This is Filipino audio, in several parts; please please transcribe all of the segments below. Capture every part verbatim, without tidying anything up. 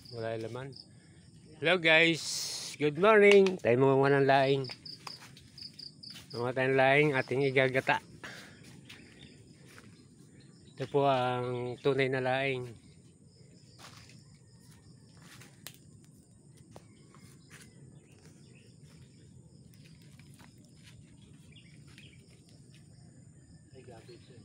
Wala yung laman. Hello guys, good morning. Tayo mga ng laing. Mga tayong laing ating igagata. Ito po ang tunay na laing. Ay gabi ito.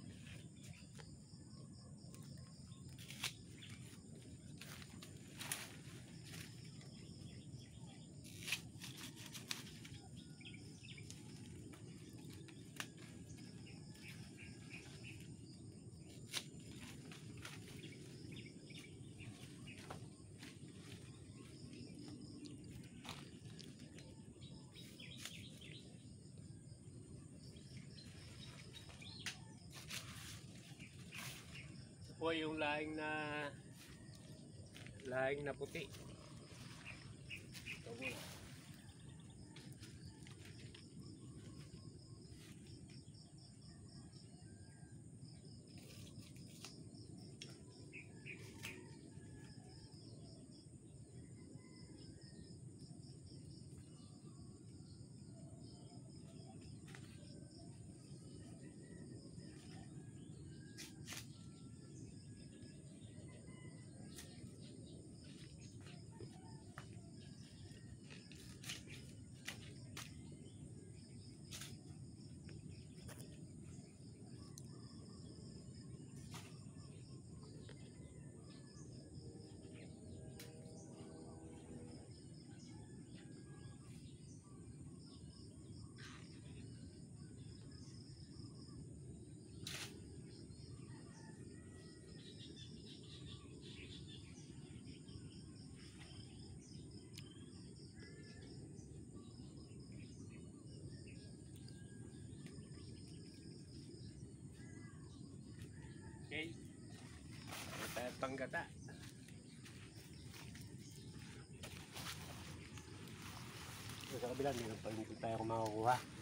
Po yung laing na laing na puti. Ito muna. Okay. Ito tayo panggata. Sa kabila, hindi pa tayo makukuha.